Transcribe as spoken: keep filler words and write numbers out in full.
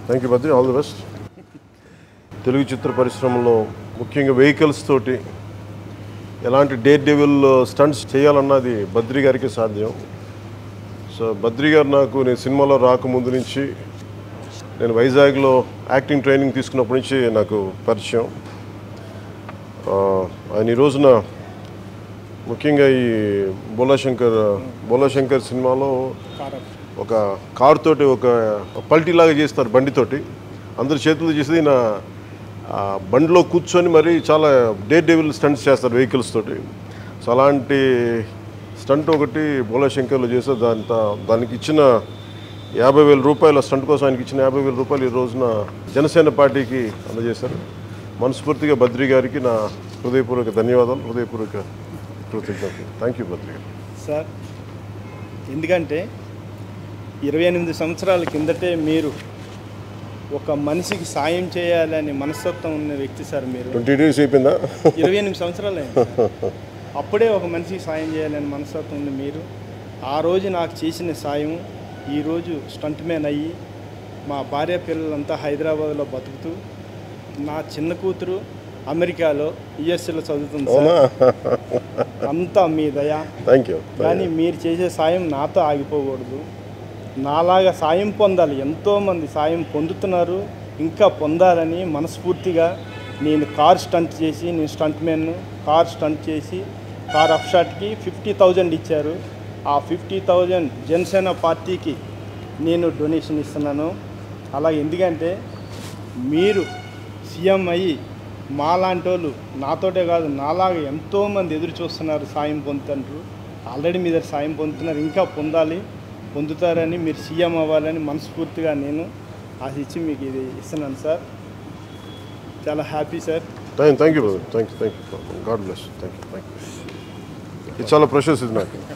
Thank you Badri, all the best. Telugu చిత్ర పరిశ్రమలో ముఖ్యంగా వెహికల్స్ తోటి ఎలాంటి డేర్ డెవిల్ స్టంట్స్ చేయాలన్నది బద్రి గారికి సాధ్యం. సో బద్రి గారు నాకు నేను సినిమాలో రాకముందు నుంచి, నేను వైజాగ్లో యాక్టింగ్ ట్రైనింగ్ తీసుకున్నప్పటి నుంచి నాకు పరిచయం. ఆయన ఈ రోజున ముఖ్యంగా ఈ బోలాశంకర్ బోలాశంకర్ సినిమాలో ఒక కారు తోటి ఒక పల్టీలాగా చేస్తారు, బండితోటి అందరి చేతులు చేసి నా బండిలో కూర్చొని మరి చాలా డేర్ డెవిల్ స్టంట్స్ చేస్తారు వెహికల్స్ తోటి. సో అలాంటి స్టంట్ ఒకటి బోలాశంకర్లో చేస్తే దాని దానికి ఇచ్చిన యాభై వేల రూపాయలు స్టంట్ కోసం ఆయనకి ఇచ్చిన యాభై వేల రూపాయలు ఈ రోజున జనసేన పార్టీకి అందజేశారు. మనస్ఫూర్తిగా బద్రి గారికి నా హృదయపూర్వక ధన్యవాదాలు, హృదయపూర్వక కృతజ్ఞతలు. థ్యాంక్ యూ బద్రి గారు. సార్, ఎందుకంటే ఇరవై ఎనిమిది సంవత్సరాల కిందటే మీరు ఒక మనిషికి సాయం చేయాలని మనస్తత్వం ఉన్న వ్యక్తి సార్. మీరు ట్వంటీ డేస్ అయిపోయిందా? ఇరవై ఎనిమిది సంవత్సరాలు అయింది. అప్పుడే ఒక మనిషికి సాయం చేయాలని మనస్తత్వం ఉంది మీరు. ఆ రోజు నాకు చేసిన సాయం ఈరోజు స్టంట్ మ్యాన్ అయ్యి మా భార్య పిల్లలంతా హైదరాబాద్లో బతుకుతూ, నా చిన్న కూతురు అమెరికాలో యుఎస్ఏలో చదువుతుంది సార్. అంతా మీ దయ. Thank you. కానీ మీరు చేసే సాయం నాతో ఆగిపోకూడదు. నాలాగా సాయం పొందాలి. ఎంతోమంది సాయం పొందుతున్నారు, ఇంకా పొందాలని మనస్ఫూర్తిగా నేను కార్ స్టంట్ చేసి, నేను స్టంట్ మ్యాన్ కార్ స్టంట్ చేసి కార్ అప్ షాట్కి ఫిఫ్టీ థౌజండ్ ఇచ్చారు. ఆ ఫిఫ్టీ థౌజండ్ జనసేన పార్టీకి నేను డొనేషన్ ఇస్తున్నాను. అలాగే ఎందుకంటే మీరు సీఎం అయ్యి మాలాంటి వాళ్ళు, నాతోటే కాదు నాలాగా ఎంతోమంది ఎదురు చూస్తున్నారు, సాయం పొందుతుంటారు. ఆల్రెడీ మీ దగ్గర సాయం పొందుతున్నారు, ఇంకా పొందాలి, పొందుతారని, మీరు సీఎం అవ్వాలని మనస్ఫూర్తిగా నేను ఆశించి మీకు ఇది ఇస్తున్నాను సార్. చాలా happy sir. Thank you thank you thank you thank you god bless. Thank you thank you. ఇది చాలా ప్రెషస్ ఇది నాకు.